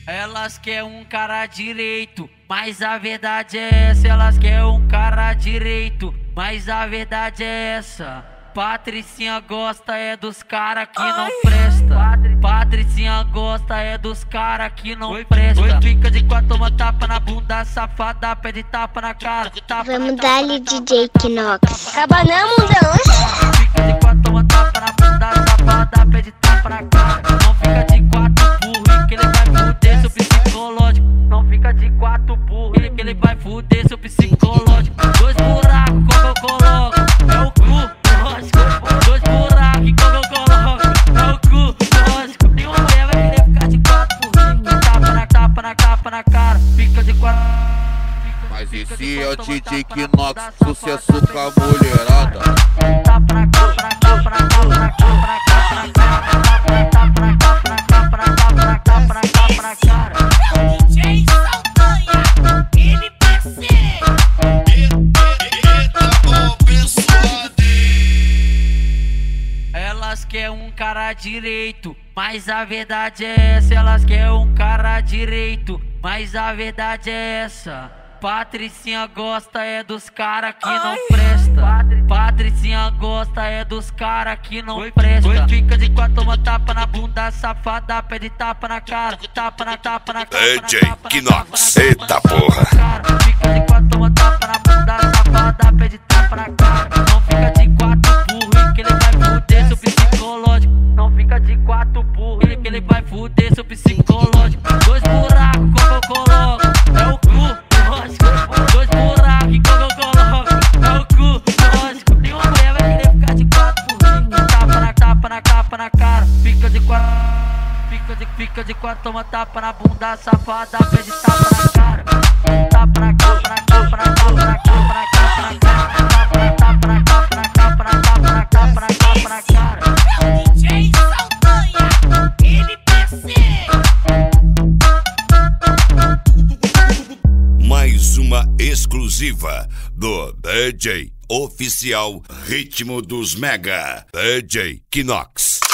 Elas querem um cara direito, mas a verdade é essa. Elas querem um cara direito, mas a verdade é essa. Patricinha gosta é dos cara que não presta. Patricinha gosta é dos cara que não presta. Oi, fica de quatro, toma tapa na bunda, safada, pede tapa na cara. Vamos dar-lhe DJ Knox. Acaba não, mundão. Fica de quatro, toma tapa na bunda, safada, pede tapa na cara. Não fica de quatro burro, que ele vai fuder seu psicológico. Não fica de quatro burro, que ele vai fuder seu psicológico. Dois buracos, como eu coloco, é o cu. Dois buracos, como eu coloco, é o cu, lógico. Nenhuma mulher vai querer ficar de quatro burrinhos. Tapa na cara, fica de quatro. Mas esse é o DJ Knox, sucesso com a mulherada. Tapa na cara, tapa na cara, tapa na cara, tapa na cara, tapa na cara, tapa na cara. É o DJ Saldanha, NPC. Elas querem um cara direito, mas a verdade é essa. Elas querem um cara direito, mas a verdade é essa. Patricinha gosta é dos cara que não presta. Patricinha gosta é dos cara que não presta. Oi, fica de quatro, toma tapa na bunda, safada, pede tapa na cara. Tapa na cara. DJ Knox, eita porra. Fica de quatro, toma tapa na bunda, safada, pede tapa na cara. Não fica de quatro burro, que ele vai fuder seu psicológico. Não fica de quatro burro, que ele vai fuder seu psicológico. Dois buracos, como eu coloco, é o cu. Dois buracos, como eu coloco, é o cu, lógico. Nenhuma mulher vai querer ficar de quatro burrinhos. Tapa na cara, fica de quatro. Fica de quatro, toma tapa na bunda, safada, pede tapa na cara. Tapa na cara, tapa na cara, tapa na cara, tapa na cara, tapa na cara. É o DJ Saldanha, NPC. Mais uma exclusiva do DJ Oficial Ritmo dos Mega, DJ Knox.